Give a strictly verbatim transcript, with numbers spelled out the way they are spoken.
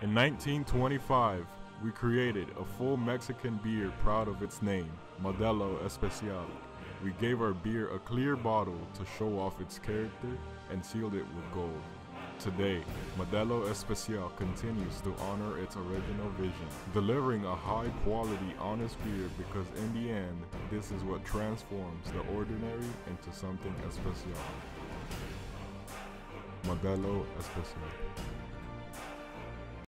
In nineteen twenty-five, we created a full Mexican beer proud of its name, Modelo Especial. We gave our beer a clear bottle to show off its character and sealed it with gold. Today, Modelo Especial continues to honor its original vision, delivering a high-quality, honest beer because in the end, this is what transforms the ordinary into something especial. Modelo Especial.